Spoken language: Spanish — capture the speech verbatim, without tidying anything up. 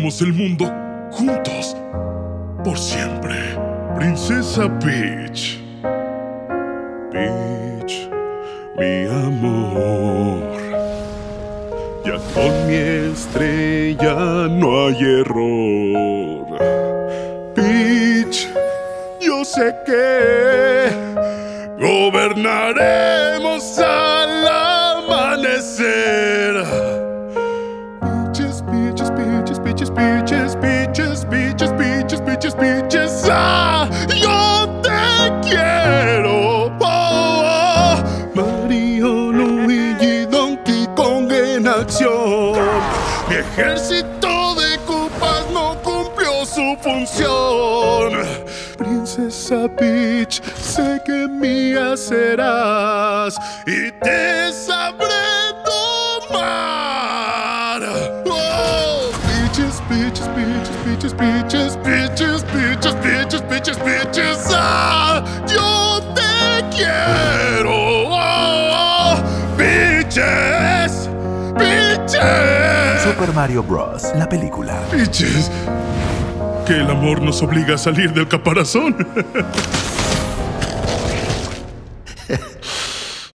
dominaremos el mundo juntos, por siempre. Princesa Peach. Peach, mi amor. Ya con mi estrella no hay error. Peach, yo sé que gobernaremos al amanecer. Peaches, peaches, peaches, peaches, peaches, peaches, peaches, peaches, peaches, peaches. ¡Ah! ¡Yo te quiero! Oh, oh. Mario, Luigi, Donkey Kong en acción. Mi ejército de Koopas no cumplió su función. Princesa Peach, sé que mía serás y te sabré domar. Oh, peaches, peaches, peaches, peaches, peaches, peaches, peaches, peaches, peaches, peaches. Ah, yo te quiero. Oh, peaches, peaches. Super Mario Bros. La película. Peaches. Que el amor nos obliga a salir del caparazón.